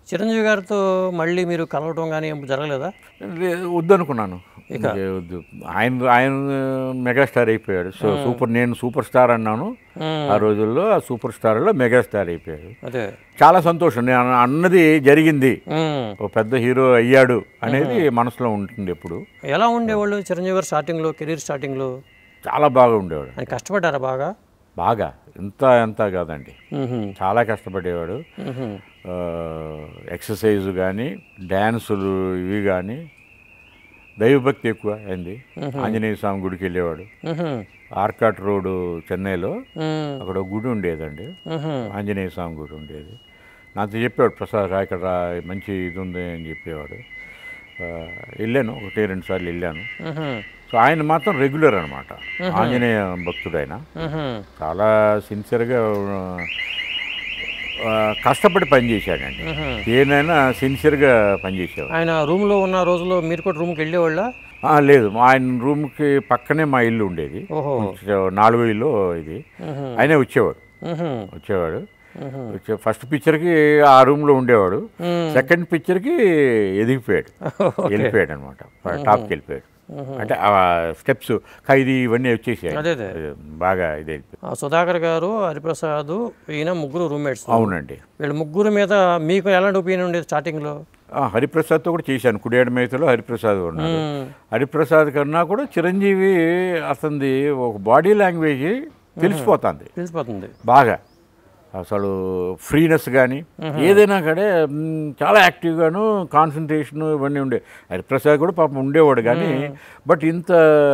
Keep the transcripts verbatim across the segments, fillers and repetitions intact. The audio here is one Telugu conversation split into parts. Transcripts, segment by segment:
చిరంజీవి గారితో మళ్ళీ మీరు కలవటం కానీ జరగలేదా? వద్దనుకున్నాను. వద్దు, ఆయన ఆయన మెగాస్టార్ అయిపోయాడు. సో సూపర్ నేను సూపర్ స్టార్ అన్నాను ఆ రోజుల్లో. ఆ సూపర్ స్టార్లో మెగాస్టార్ అయిపోయాడు. అదే చాలా సంతోషం. నేను అన్నది జరిగింది, ఓ పెద్ద హీరో అయ్యాడు అనేది మనసులో ఉంటుంది ఎప్పుడు. ఎలా ఉండేవాళ్ళు చిరంజీవి గారు స్టార్టింగ్లో, కెరీర్ స్టార్టింగ్లో? చాలా బాగా ఉండేవాడు. ఆయన కష్టపడ్డారా బాగా? బాగా, ఇంత ఎంత కాదండి, చాలా కష్టపడేవాడు. ఎక్సర్సైజ్ కానీ, డ్యాన్సులు ఇవి కానీ, దైవభక్తి ఎక్కువ అయింది. ఆంజనేయ స్వామి గుడికి వెళ్ళేవాడు. ఆర్కాట్ రోడ్డు చెన్నైలో అక్కడ గుడి ఉండేదండి, ఆంజనేయ స్వామి గుడి ఉండేది. నాతో చెప్పేవాడు, ప్రసాద్ రా ఇక్కడ రా, మంచి ఇది ఉంది అని చెప్పేవాడు. వెళ్ళాను, ఒకటి రెండు సార్లు వెళ్ళాను. సో ఆయన మాత్రం రెగ్యులర్ అనమాట, ఆంజనేయ భక్తుడు. ఆయన చాలా సిన్సియర్గా కష్టపడి పనిచేశాడండి. ఏదైనా సిన్సియర్గా పనిచేసేవాడు. ఆయన రూమ్లో ఉన్న రోజుల్లో మీరు కూడా రూమ్కి వెళ్ళేవాళ్ళ? లేదు, ఆయన రూమ్కి పక్కనే మా ఇల్లు ఉండేది, నాలుగో ఇల్లు ఇది. ఆయనే వచ్చేవాడు వచ్చేవాడు ఫస్ట్ పిక్చర్కి ఆ రూమ్లో ఉండేవాడు. సెకండ్ పిక్చర్కి ఎదిగిపోయాడు, వెళ్ళిపోయాడు అనమాట, టాప్కి వెళ్ళిపోయాడు. అంటే స్టెప్స్ ఖైదీ ఇవన్నీ వచ్చేసాయి, బాగా ఇది. సుధాకర్ గారు, హరిప్రసాద్, ఈయన ముగ్గురు రూమ్మేట్స్. అవునండి. వీళ్ళ ముగ్గురు మీద మీకు ఎలాంటి ఒపీనియన్ ఉండేది స్టార్టింగ్లో? హరిప్రసాద్తో కూడా చేశాను, కుడియాడ మేతలో హరిప్రసాద్ ఉన్నాడు. హరిప్రసాద్ కన్నా కూడా చిరంజీవి అతనిది ఒక బాడీ లాంగ్వేజ్ తెలిసిపోతుంది తెలిసిపోతుంది బాగా. అసలు ఫ్రీనెస్ కానీ ఏదైనా కానీ చాలా యాక్టివ్గాను, కాన్సన్ట్రేషన్ ఇవన్నీ ఉండే. హరిప్రసాద్ కూడా పాపం ఉండేవాడు కానీ, బట్ ఇంత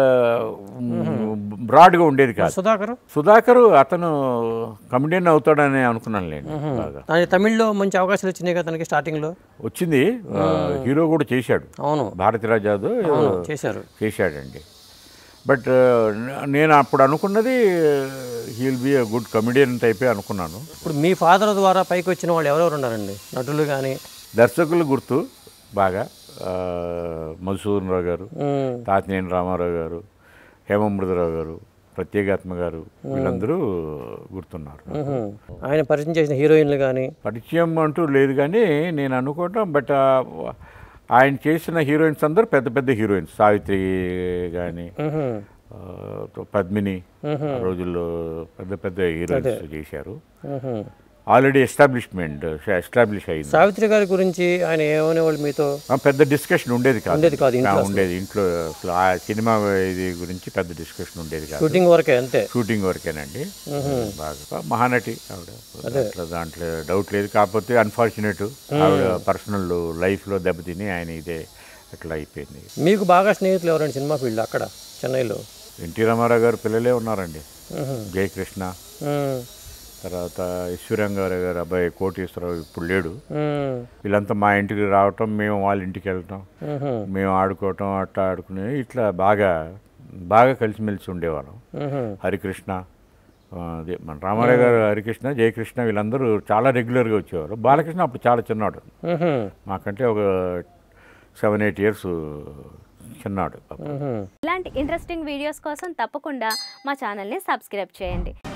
బ్రాడ్గా ఉండేది కాదు. సుధాకర్ సుధాకర్ అతను కమెడియన్ అవుతాడని అనుకున్నాను నేను బాగా. తమిళ్లో మంచి అవకాశాలు వచ్చినాయి కదా తనకి స్టార్టింగ్లో? వచ్చింది, హీరో కూడా చేశాడు. అవును, భారతీరాజ్ యాదవ్ చేశారు చేశాడండి. బట్ నేను అప్పుడు అనుకున్నది he will be a good comedian టైపే అనుకున్నాను. ఇప్పుడు మీ ఫాదర్ ద్వారా పైకి వచ్చిన వాళ్ళు ఎవరెవరు ఉన్నారండి నటులు కానీ? దర్శకులు గుర్తు బాగా, మధుసూదన్ రావు గారు, తాతినేని రామారావు గారు, హేమమృతరావు గారు, ప్రత్యేగాత్మ గారు, వీళ్ళందరూ గుర్తున్నారు. ఆయన పరిచయం చేసిన హీరోయిన్లు కానీ? పరిచయం అంటూ లేదు కానీ నేను అనుకోవటం, బట్ ఆయన చేసిన హీరోయిన్స్ అందరూ పెద్ద పెద్ద హీరోయిన్స్. సావిత్రి కానీ, పద్మిని, రోజుల్లో పెద్ద పెద్ద హీరోయిన్స్ చేశారు. ఆల్రెడీ ఎస్టాబ్లిష్మెంట్ ఎస్టాబ్లిష్ అయింది. సావిత్రి గారి గురించి ఆయన ఏమనేవాళ్ళు మీతో? పెద్ద డిస్కషన్ ఉండేది కాదు, ఉండేది కాదు ఉండేది ఇంట్లో. అసలు ఆ సినిమా ఇది గురించి పెద్ద డిస్కషన్ ఉండేది కాదు, షూటింగ్ వరకే, అంతే, షూటింగ్ వరకేనండి. బాగా మహానటి ఆవిడ, దాంట్లో డౌట్ లేదు. కాకపోతే అన్ఫార్చునేట్ ఆవిడ పర్సనల్ లైఫ్లో దెబ్బతిని ఆయన ఇదే అట్లా అయిపోయింది. మీకు బాగా స్నేహితులు ఎవరండి సినిమా ఫీల్డ్ అక్కడ చెన్నైలో? ఎన్టీ రామారావు గారు పిల్లలే ఉన్నారండి, జయకృష్ణ, తర్వాత ఈశ్వరంగారావు గారు అబ్బాయి కోటేశ్వరరావు ఇప్పుడు లేడు. వీళ్ళంతా మా ఇంటికి రావటం, మేము వాళ్ళ ఇంటికి వెళ్ళటం, మేము ఆడుకోవటం, అట్లా ఆడుకునే ఇట్లా బాగా బాగా కలిసిమెలిసి ఉండేవాళ్ళం. హరికృష్ణ, అదే మన రామారావు గారు, హరికృష్ణ, జయకృష్ణ వీళ్ళందరూ చాలా రెగ్యులర్గా వచ్చేవారు. బాలకృష్ణ అప్పుడు చాలా చిన్నాడు, మాకంటే ఒక సెవెన్ ఎయిట్ ఇయర్స్ చిన్నాడు. ఇలాంటి ఇంట్రెస్టింగ్ వీడియోస్ కోసం తప్పకుండా మా ఛానల్ని సబ్స్క్రైబ్ చేయండి.